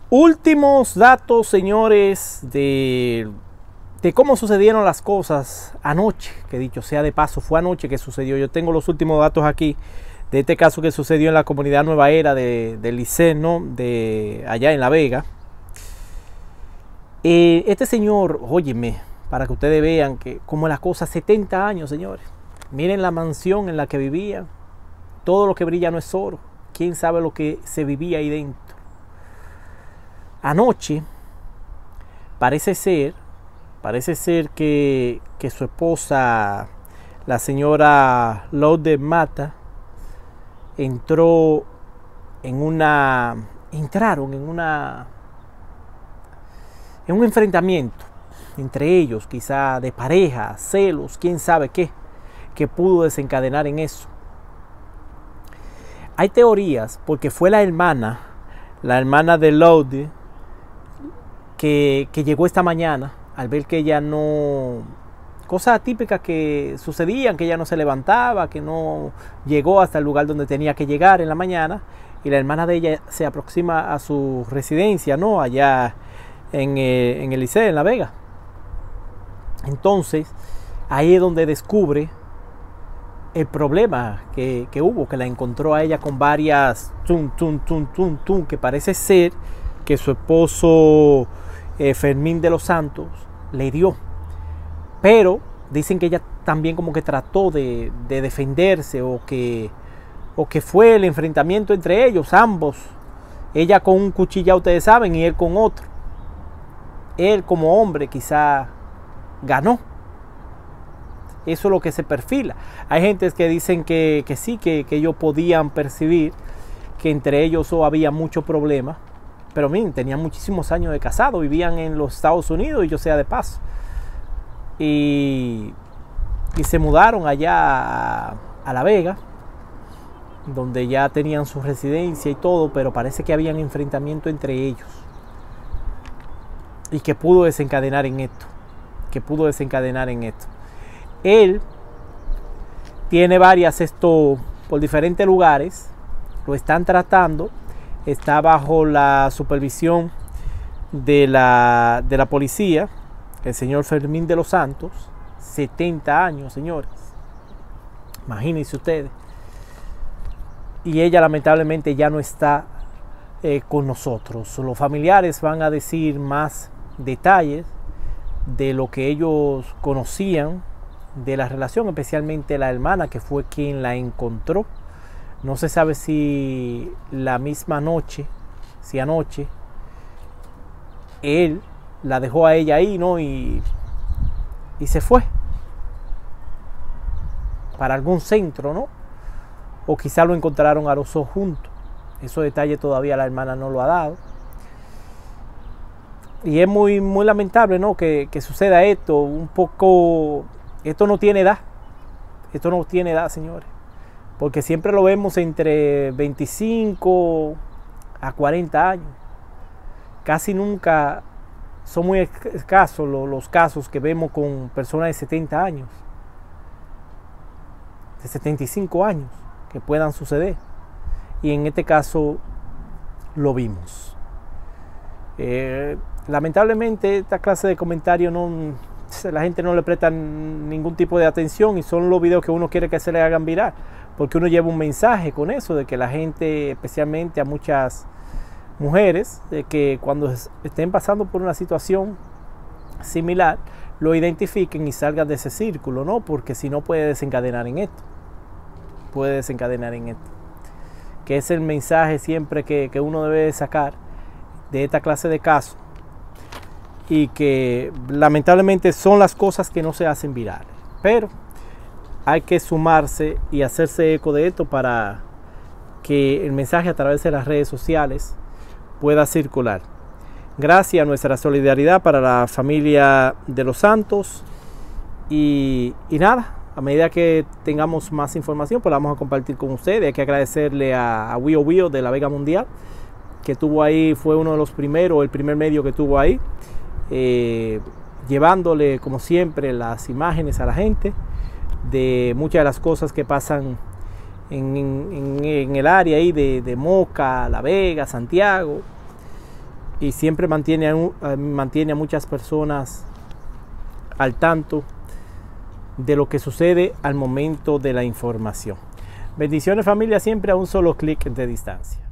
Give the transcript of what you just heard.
Últimos datos, señores, de cómo sucedieron las cosas anoche, que dicho sea de paso, fue anoche que sucedió. Yo tengo los últimos datos aquí de este caso que sucedió en la comunidad Nueva Era de Licey, ¿no? De allá en La Vega. Este señor, óyeme, para que ustedes vean que como la cosa, 70 años, señores. Miren la mansión en la que vivía. Todo lo que brilla no es oro. ¿Quién sabe lo que se vivía ahí dentro? Anoche, parece ser que su esposa, la señora Lourdes Mata, entraron en un enfrentamiento entre ellos, quizá de pareja, celos, quién sabe qué, que pudo desencadenar en eso. Hay teorías, porque fue la hermana de Lourdes, que llegó esta mañana al ver que ella no... Cosas típicas que sucedían, que ella no se levantaba, que no llegó hasta el lugar donde tenía que llegar en la mañana, y la hermana de ella se aproxima a su residencia, ¿no? Allá en el Licey, en La Vega. Entonces, ahí es donde descubre el problema que hubo, que la encontró a ella con varias que parece ser que su esposo Fermín de los Santos le dio. Pero dicen que ella también como que trató de defenderse o que fue el enfrentamiento entre ellos, ambos. Ella con un cuchillo, ya ustedes saben, y él con otro. Él como hombre quizá ganó. Eso es lo que se perfila. Hay gente que dicen que sí, que ellos podían percibir que entre ellos había mucho problema. Pero miren, tenían muchísimos años de casado, vivían en los Estados Unidos, y yo sea de paso. Y se mudaron allá a La Vega, donde ya tenían su residencia y todo, pero parece que había un enfrentamiento entre ellos. Y que pudo desencadenar en esto. Él tiene varias, por diferentes lugares, lo están tratando. Está bajo la supervisión de la policía, el señor Fermín de los Santos, 70 años, señores. Imagínense ustedes. Y ella lamentablemente ya no está con nosotros. Los familiares van a decir más detalles de lo que ellos conocían de la relación, especialmente la hermana, que fue quien la encontró. No se sabe si la misma noche, si anoche, él la dejó a ella ahí, ¿no? Y se fue para algún centro, ¿no? O quizá lo encontraron a los dos juntos. Esos detalles todavía la hermana no lo ha dado. Y es muy, muy lamentable, ¿no? Que suceda esto. Un poco... Esto no tiene edad. Esto no tiene edad, señores. Porque siempre lo vemos entre 25 a 40 años. Casi nunca son muy escasos los casos que vemos con personas de 70 años, de 75 años, que puedan suceder. Y en este caso lo vimos. Lamentablemente esta clase de comentarios la gente no le presta ningún tipo de atención, y son los videos que uno quiere que se le hagan viral, porque uno lleva un mensaje con eso, de que la gente, especialmente a muchas mujeres, de que cuando estén pasando por una situación similar, lo identifiquen y salgan de ese círculo, ¿no? Porque si no puede desencadenar en esto. Que es el mensaje siempre que uno debe sacar de esta clase de casos, y que lamentablemente son las cosas que no se hacen virales. Pero hay que sumarse y hacerse eco de esto para que el mensaje a través de las redes sociales pueda circular. Gracias a nuestra solidaridad para la familia de los Santos. Y nada, a medida que tengamos más información, pues la vamos a compartir con ustedes. Hay que agradecerle a Wio de La Vega Mundial, que tuvo ahí, fue uno de los primeros, el primer medio que tuvo ahí, llevándole como siempre las imágenes a la gente de muchas de las cosas que pasan en el área ahí de Moca, La Vega, Santiago. y siempre mantiene a muchas personas al tanto de lo que sucede al momento de la información. Bendiciones, familia, siempre a un solo clic de distancia.